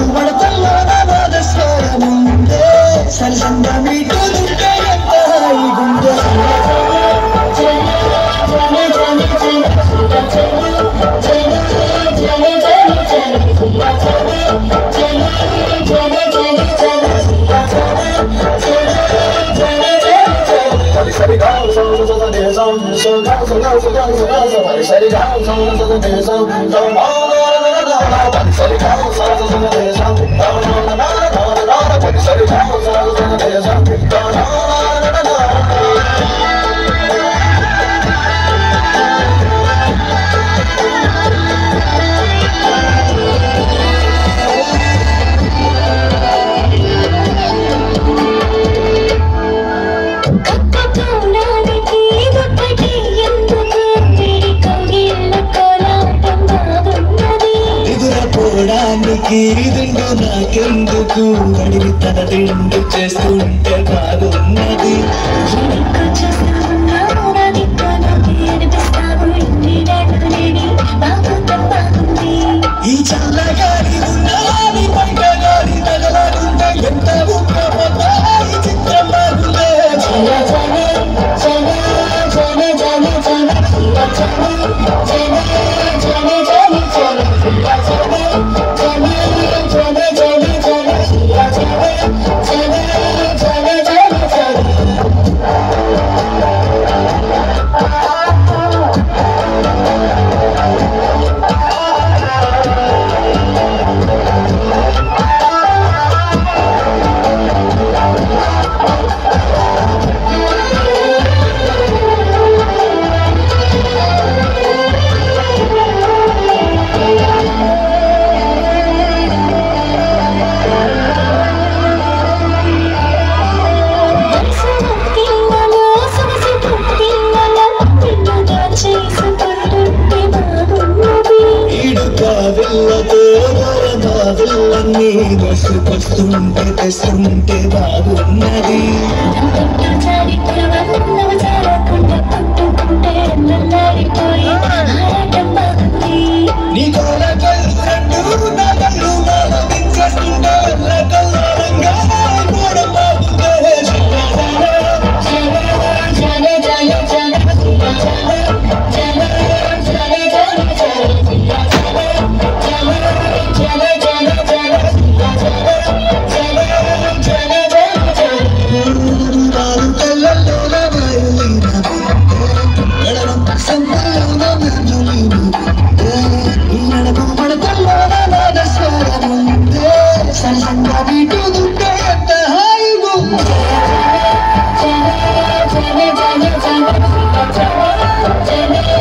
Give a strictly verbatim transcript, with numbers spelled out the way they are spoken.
వడతల్లో నాదస్వరముందే సరసంగా మీటూదుంటే ఎంత హాయిగుందో దిండు నాకెందుకు అడిగి తన దిండు చేస్తుంటే బాగున్నది ఈ చల్లగాలి ఉన్నది బయట గాలి తగలకుంటే ఎంత ఉక్కపోతా ఈ చిత్రం బాగుందే వస్తుంటే తెస్తుంటే బాగున్నది నీ కోల కళ్ళు రెండు నా కళ్ళు నాలుగించేస్తుంటే కల్లారంగా కూడా బాగుందే సరసంగా మీటూదుంటే ఎంత హాయిగుందో